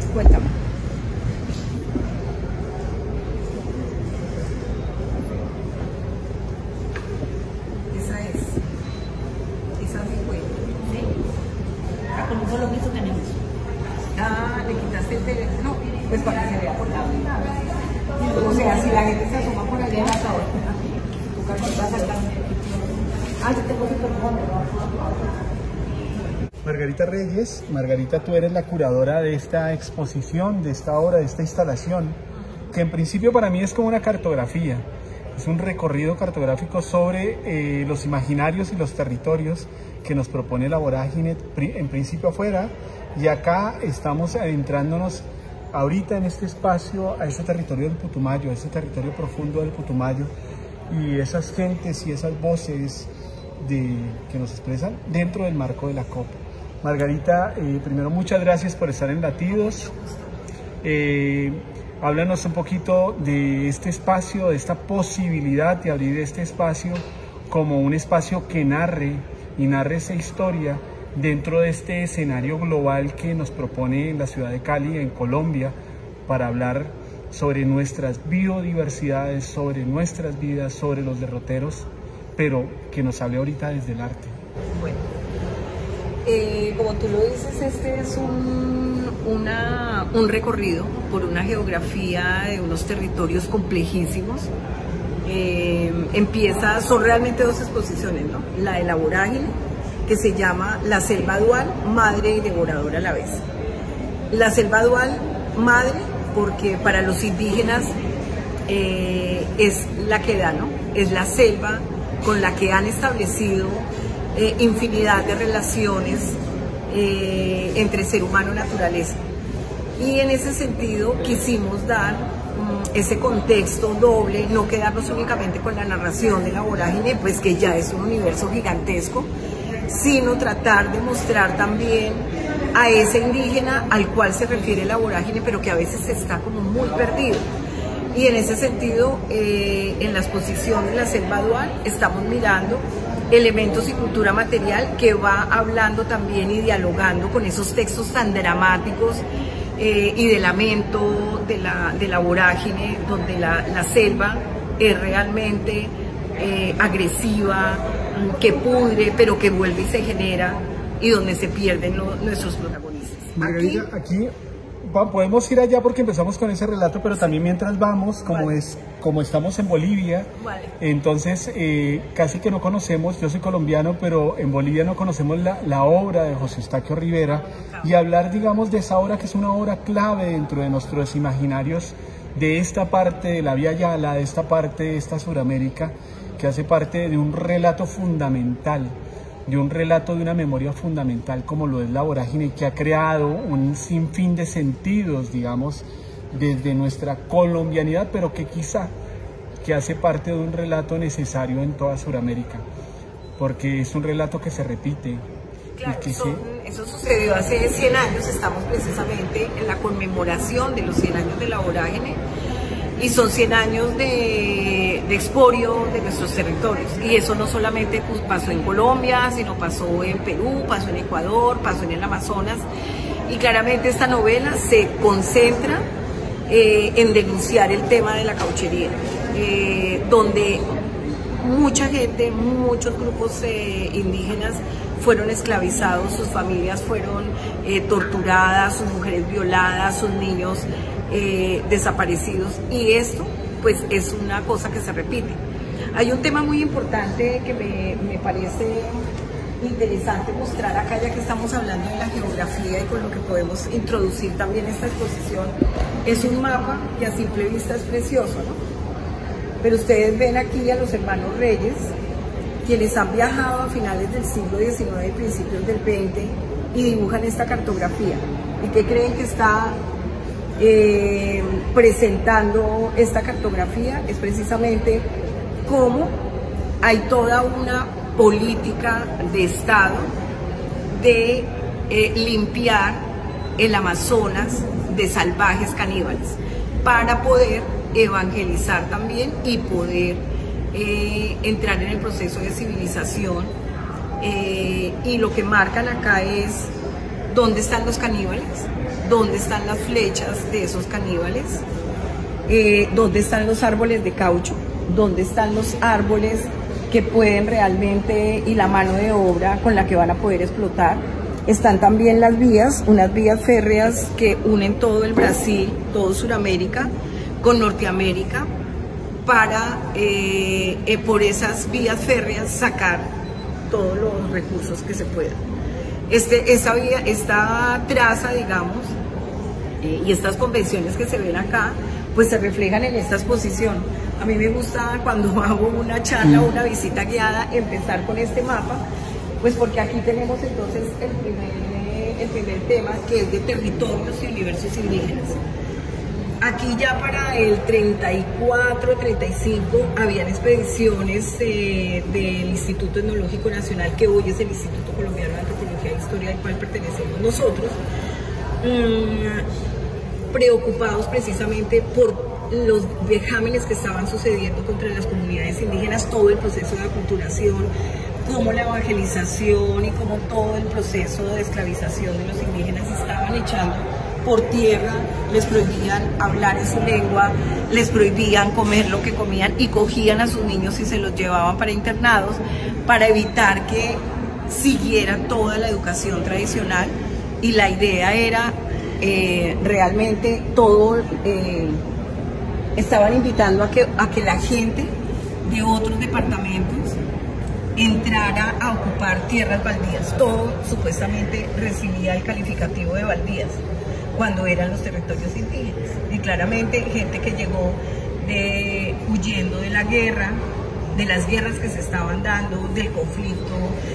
Cuéntame. Esa es. Esa sí fue. ¿Sí? Con un solo piso tenemos. Ah, le quitaste el teléfono. Pues para que se vea por la ventana. O sea, si la gente se asoma por allá en la sala. Tu cartita saltando. Ah, yo tengo Margarita Reyes, Margarita, tú eres la curadora de esta exposición, de esta obra, de esta instalación, que en principio para mí es como una cartografía, es un recorrido cartográfico sobre los imaginarios y los territorios que nos propone la vorágine, en principio afuera, y acá estamos adentrándonos ahorita en este espacio, a ese territorio del Putumayo, a ese territorio profundo del Putumayo, y esas gentes y esas voces que nos expresan dentro del marco de la COP. Margarita, primero muchas gracias por estar en Latidos. Háblanos un poquito de este espacio, de esta posibilidad de abrir este espacio como un espacio que narre esa historia dentro de este escenario global que nos propone la ciudad de Cali, en Colombia, para hablar sobre nuestras biodiversidades, sobre nuestras vidas, sobre los derroteros, pero que nos hable ahorita desde el arte. Bueno, como tú lo dices, este es un recorrido por una geografía de unos territorios complejísimos. Son realmente dos exposiciones, ¿no? La de la vorágine, que se llama La Selva Dual, Madre y Devoradora a la vez. La Selva Dual, Madre, porque para los indígenas es la que da, ¿no? Es la selva con la que han establecido infinidad de relaciones entre ser humano y naturaleza. Y en ese sentido quisimos dar ese contexto doble, no quedarnos únicamente con la narración de la vorágine, pues que ya es un universo gigantesco, sino tratar de mostrar también a ese indígena al cual se refiere la vorágine, pero que a veces está como muy perdido. Y en ese sentido, en la exposición de la Selva Dual, estamos mirando elementos y cultura material que va hablando también y dialogando con esos textos tan dramáticos y de lamento de la vorágine, donde la selva es realmente agresiva, que pudre, pero que vuelve y se genera, y donde se pierden nuestros protagonistas. Margarita, aquí podemos ir allá porque empezamos con ese relato, pero también mientras vamos, como estamos en Bolivia, entonces casi que no conocemos, yo soy colombiano, pero en Bolivia no conocemos la obra de José Eustaquio Rivera, y hablar, digamos, de esa obra que es una obra clave dentro de nuestros imaginarios, de esta parte de la Vía Yala, de esta parte de esta Suramérica, que hace parte de un relato fundamental, de un relato de una memoria fundamental como lo es la vorágine, que ha creado un sinfín de sentidos, digamos, desde nuestra colombianidad, pero que quizá que hace parte de un relato necesario en toda Sudamérica, porque es un relato que se repite. Claro, eso sucedió hace 100 años, estamos precisamente en la conmemoración de los 100 años de la vorágine, y son 100 años de expolio de nuestros territorios, y eso no solamente pasó en Colombia, sino pasó en Perú, pasó en Ecuador, pasó en el Amazonas, y claramente esta novela se concentra en denunciar el tema de la cauchería, donde mucha gente, muchos grupos indígenas fueron esclavizados, sus familias fueron torturadas, sus mujeres violadas, sus niños desaparecidos, y esto pues es una cosa que se repite. Hay un tema muy importante que me parece interesante mostrar acá, ya que estamos hablando de la geografía y con lo que podemos introducir también esta exposición. Es un mapa que a simple vista es precioso, ¿no? Pero ustedes ven aquí a los hermanos Reyes, quienes han viajado a finales del siglo XIX y principios del XX, y dibujan esta cartografía. ¿Y qué creen que está presentando esta cartografía? Es precisamente cómo hay toda una política de Estado de limpiar el Amazonas de salvajes caníbales para poder evangelizar también y poder entrar en el proceso de civilización, y lo que marcan acá es ¿Dónde están los caníbales? ¿Dónde están las flechas de esos caníbales? ¿Dónde están los árboles de caucho? ¿Dónde están los árboles que pueden realmente, y la mano de obra con la que van a poder explotar? Están también las vías, unas vías férreas que unen todo el Brasil, todo Sudamérica con Norteamérica, para por esas vías férreas sacar todos los recursos que se puedan. Esta traza, digamos, y estas convenciones que se ven acá, pues se reflejan en esta exposición. A mí me gusta cuando hago una charla o una visita guiada empezar con este mapa, pues porque aquí tenemos entonces el primer tema, que es de territorios y universos indígenas. Aquí ya para el 34, 35 habían expediciones del Instituto Etnológico Nacional, que hoy es el Instituto Colombiano de Antropología e Historia, al cual pertenecemos nosotros, preocupados precisamente por los vejámenes que estaban sucediendo contra las comunidades indígenas, todo el proceso de aculturación, cómo la evangelización y cómo todo el proceso de esclavización de los indígenas estaban echando por tierra, les prohibían hablar en su lengua, les prohibían comer lo que comían y cogían a sus niños y se los llevaban para internados para evitar que siguieran toda la educación tradicional. Y la idea era realmente todo, estaban invitando a que la gente de otros departamentos entrara a ocupar tierras baldías. Todo supuestamente recibía el calificativo de baldías cuando eran los territorios indígenas. Y claramente gente que llegó huyendo de la guerra, de las guerras que se estaban dando, del conflicto,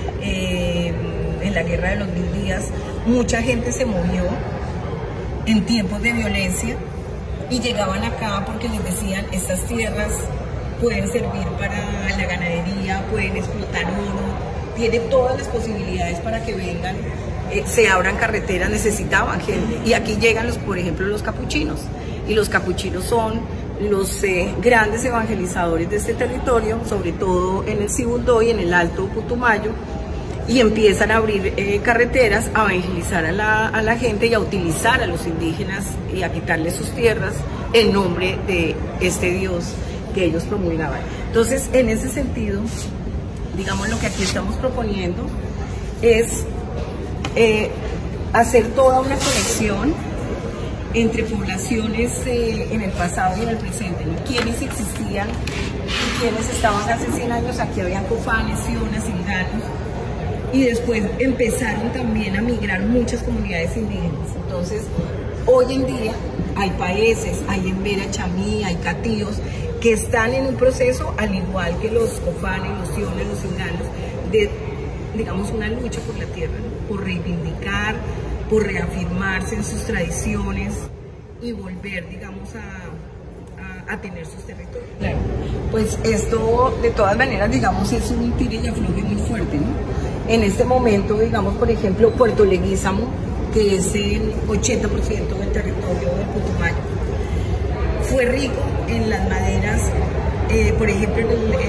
en la guerra de los 1000 días, mucha gente se movió en tiempos de violencia y llegaban acá porque les decían: estas tierras pueden servir para la ganadería, pueden explotar oro, tiene todas las posibilidades para que vengan, se abran carreteras, necesitaban gente. Y aquí llegan, por ejemplo, los capuchinos, y los capuchinos son los grandes evangelizadores de este territorio, sobre todo en el Sibundoy y en el Alto Putumayo, y empiezan a abrir carreteras, a evangelizar a la gente y a utilizar a los indígenas y a quitarles sus tierras en nombre de este Dios que ellos promulgaban. Entonces, en ese sentido, digamos, lo que aquí estamos proponiendo es hacer toda una conexión entre poblaciones en el pasado y en el presente, ¿no? Quiénes existían y quiénes estaban hace 100 años. Aquí habían cofanes, sionas, silganos, y después empezaron también a migrar muchas comunidades indígenas. Entonces, hoy en día hay paeses, hay embera chamí, hay catíos, que están en un proceso, al igual que los cofanes, los siones, los silganos, de, digamos, una lucha por la tierra, ¿no? Por reivindicar, por reafirmarse en sus tradiciones y volver, digamos, a tener sus territorios. Claro, pues esto de todas maneras, digamos, es un tire y afloje muy fuerte, ¿no? En este momento, digamos, por ejemplo, Puerto Leguízamo, que es el 80% del territorio del Putumayo, fue rico en las maderas, por ejemplo,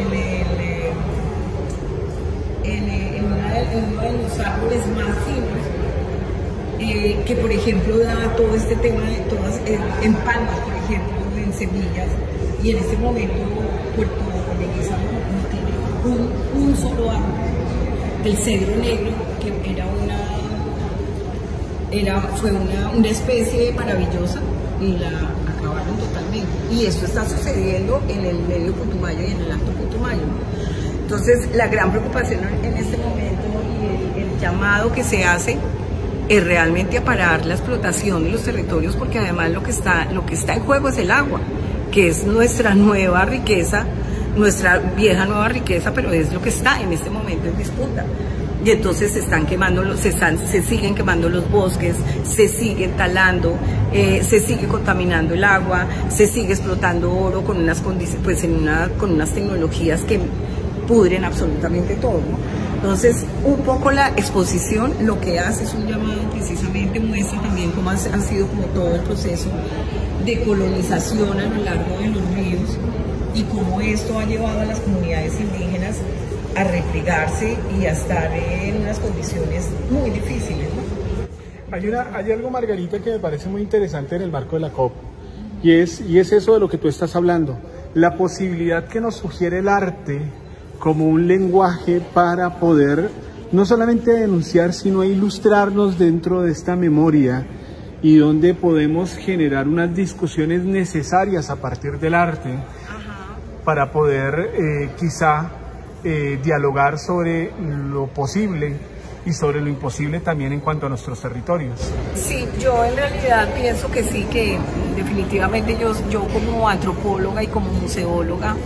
en uno de los árboles más finos, que por ejemplo da todo este tema de todas, en palmas, por ejemplo, en semillas, y en este momento Puerto Leguízamo no tiene un solo árbol. El cedro negro, que fue una especie maravillosa, y la acabaron totalmente. Y esto está sucediendo en el medio Putumayo y en el Alto Putumayo. Entonces, la gran preocupación en este momento y el llamado que se hace es realmente a parar la explotación de los territorios, porque además lo que está en juego es el agua, que es nuestra nueva riqueza, nuestra vieja nueva riqueza, pero es lo que está en este momento en disputa. Y entonces se están quemando, se siguen quemando los bosques, se siguen talando, se sigue contaminando el agua, se sigue explotando oro con unas condiciones, pues con unas tecnologías que pudren absolutamente todo, ¿no? Entonces, un poco la exposición lo que hace es un llamado, precisamente muestra también cómo ha sido como todo el proceso de colonización a lo largo de los ríos, y cómo esto ha llevado a las comunidades indígenas a replegarse y a estar en unas condiciones muy difíciles, ¿no? Hay algo, Margarita, que me parece muy interesante en el marco de la COP, y es eso de lo que tú estás hablando, la posibilidad que nos sugiere el arte como un lenguaje para poder no solamente denunciar, sino ilustrarnos dentro de esta memoria, y donde podemos generar unas discusiones necesarias a partir del arte. Ajá. Para poder quizá dialogar sobre lo posible y sobre lo imposible también en cuanto a nuestros territorios. Sí, yo en realidad pienso que sí, que definitivamente yo como antropóloga y como museóloga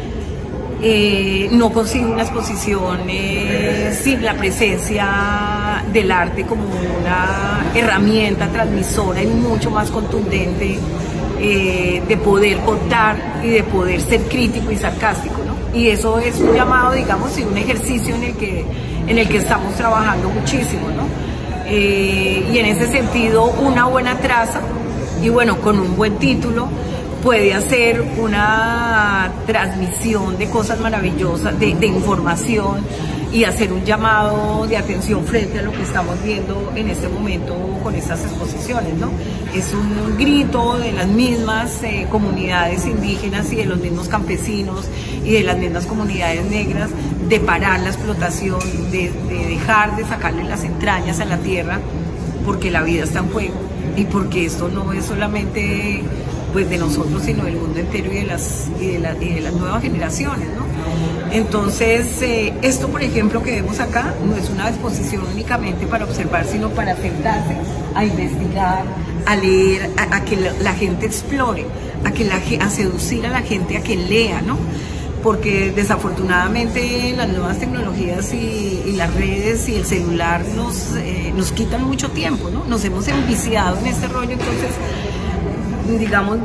no consigo una exposición sin la presencia del arte como una herramienta transmisora y mucho más contundente de poder contar y de poder ser crítico y sarcástico, ¿no? Y eso es un llamado, digamos, y un ejercicio en el que estamos trabajando muchísimo, ¿no? Y en ese sentido, una buena traza y bueno, con un buen título, puede hacer una transmisión de cosas maravillosas, de información, y hacer un llamado de atención frente a lo que estamos viendo en este momento con estas exposiciones, ¿no? Es un grito de las mismas comunidades indígenas y de los mismos campesinos y de las mismas comunidades negras de parar la explotación, de dejar de sacarle las entrañas a la tierra, porque la vida está en juego y porque esto no es solamente pues de nosotros, sino del mundo entero y de las nuevas generaciones, ¿no? Entonces, esto, por ejemplo, que vemos acá, no es una exposición únicamente para observar, sino para sentarse a investigar, a leer, a que la gente explore, a seducir a la gente a que lea, ¿no? Porque desafortunadamente las nuevas tecnologías y las redes y el celular nos quitan mucho tiempo, ¿no? Nos hemos enviciado en este rollo. Entonces, digamos,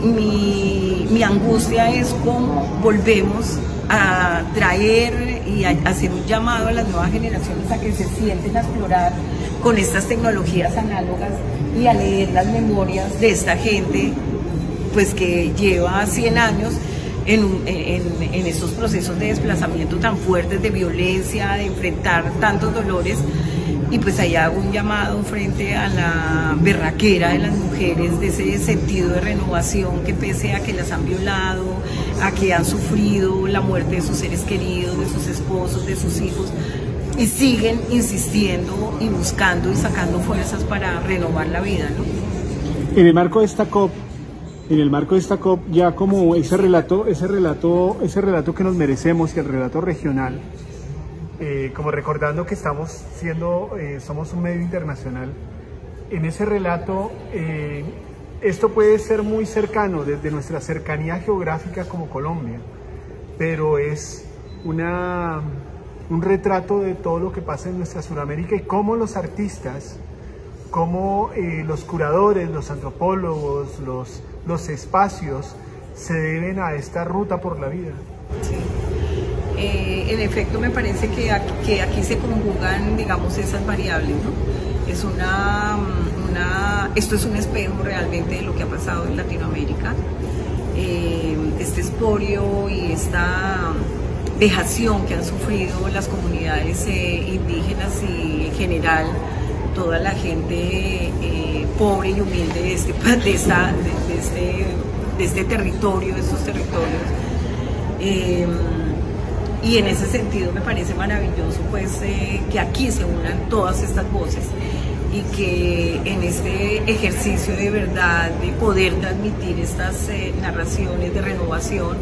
mi angustia es cómo volvemos a traer y a hacer un llamado a las nuevas generaciones a que se sienten a explorar con estas tecnologías análogas y a leer las memorias de esta gente, pues que lleva 100 años en estos procesos de desplazamiento tan fuertes, de violencia, de enfrentar tantos dolores. Y pues ahí hago un llamado frente a la berraquera de las mujeres, de ese sentido de renovación, que pese a que las han violado, a que han sufrido la muerte de sus seres queridos, de sus esposos, de sus hijos, y siguen insistiendo y buscando y sacando fuerzas para renovar la vida, ¿no? En el marco de esta COP, ya como ese relato que nos merecemos, y el relato regional, como recordando que somos un medio internacional, en ese relato esto puede ser muy cercano desde nuestra cercanía geográfica como Colombia, pero es un retrato de todo lo que pasa en nuestra Sudamérica y cómo los artistas, cómo los curadores, los antropólogos, los espacios se deben a esta ruta por la vida. Sí. En efecto, me parece que aquí se conjugan, digamos, esas variables, ¿no? Esto es un espejo realmente de lo que ha pasado en Latinoamérica. Este expolio y esta vejación que han sufrido las comunidades indígenas y en general toda la gente pobre y humilde de este territorio, de estos territorios. Y en ese sentido me parece maravilloso pues que aquí se unan todas estas voces y que en este ejercicio de verdad de poder transmitir estas narraciones de renovación,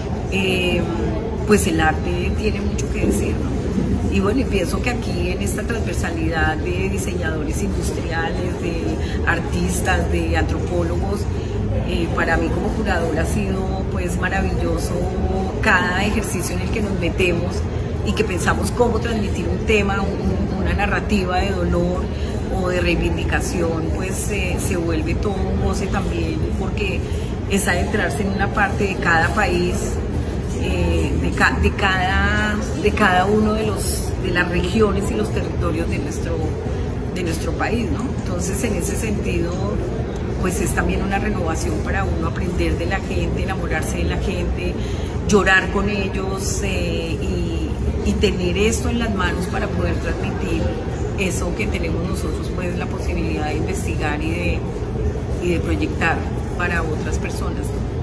pues el arte tiene mucho que decir, ¿no? Y bueno, y pienso que aquí en esta transversalidad de diseñadores industriales, de artistas, de antropólogos, para mí como curadora ha sido pues maravilloso cada ejercicio en el que nos metemos y que pensamos cómo transmitir un tema, una narrativa de dolor o de reivindicación, pues se vuelve todo un goce también, porque es adentrarse en una parte de cada país, de cada uno de las regiones y los territorios de nuestro país, ¿no? Entonces, en ese sentido, pues es también una renovación para uno aprender de la gente, enamorarse de la gente, llorar con ellos y tener esto en las manos para poder transmitir eso que tenemos nosotros, pues la posibilidad de investigar y de proyectar para otras personas, ¿no?